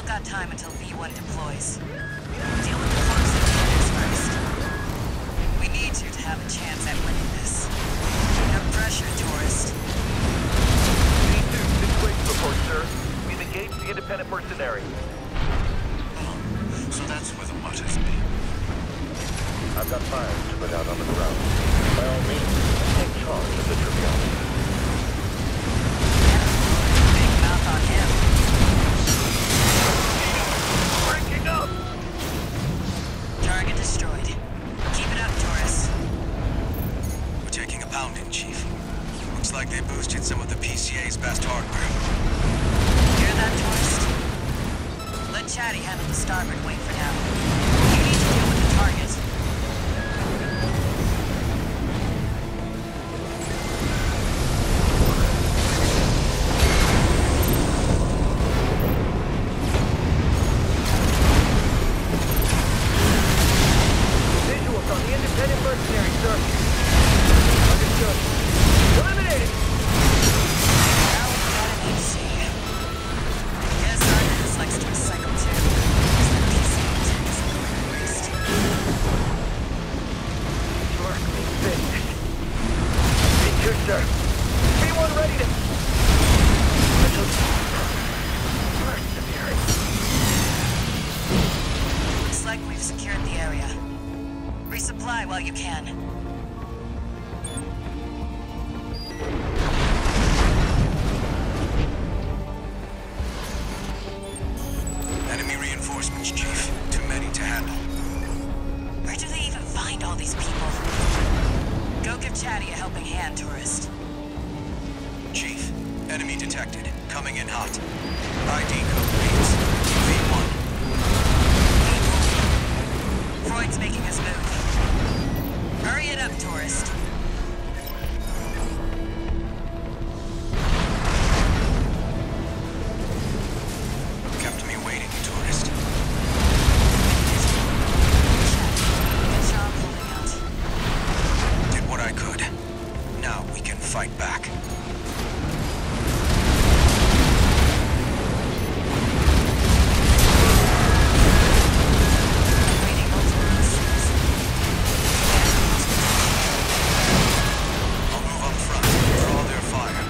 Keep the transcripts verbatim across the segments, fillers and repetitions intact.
got time until V one deploys. Deal with the close intruders first. We need you to have a chance at winning this. No pressure, tourist. V two, situation report, sir. We've engaged the independent mercenary. Oh, so that's where the mutt has been. I've got fires to put out on the ground. By all means, take charge of the triviality. Big mouth on him. Breaking up! Target destroyed. Keep it up, tourist. We're taking a pounding, Chief. Looks like they boosted some of the P C A's best hardware. Hear that, tourist? Let Chatty handle the starboard wing for now. You need to deal with the target. Visuals on the independent mercenary, sir. Understood. Eliminated! Now we've got an H C. Yes, Artemis likes to recycle too. Because that P C tech is a great waste. Darkly finished. V two, sir. V one ready to... Mercenary. Looks like we've secured the area. Resupply while you can. Enemy reinforcements, Chief. Too many to handle. Where do they even find all these people? Go give Chatty a helping hand, tourist. Chief, enemy detected. Coming in hot. I D code reads V one. Freud's making his move. Hurry it up, tourist. Kept me waiting, tourist. Good job holding out. Did what I could. Now we can fight back. Waiting multiple pieces. I'll move up front. Draw their fire.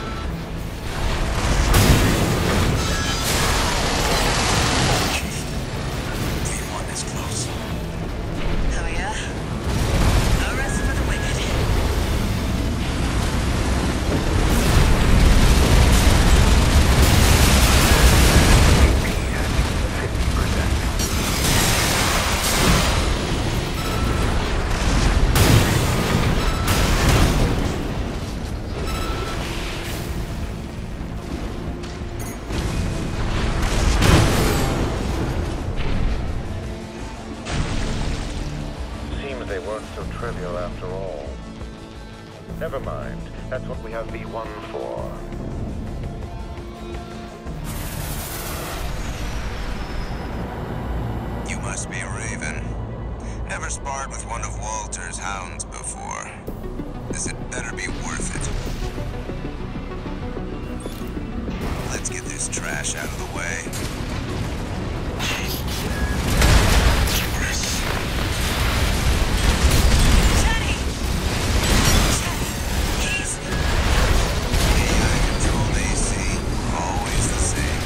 Chief, V one is close. Oh yeah? No rest for the wicked. fifty percent. Seems they weren't so trivial after all. Never mind. That's what we have V one for. You must be Raven. Never sparred with one of Walter's hounds before. This had better be worth it. Let's get this trash out of the way. Chatty! Chatty! He's... A I-controlled A C, always the same.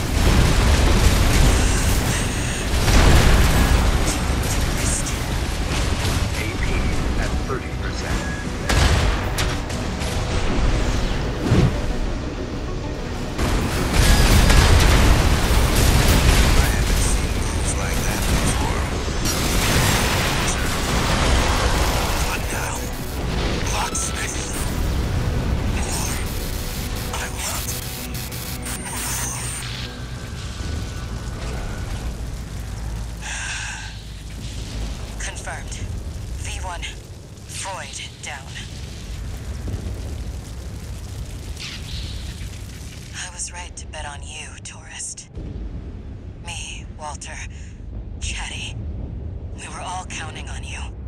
Tourist. A P at thirty percent. I haven't seen moves like that before. What now? Locksmith. More. I want more. Confirmed. V one. Freud down. I was right to bet on you, tourist. Me, Walter, Chatty. We were all counting on you.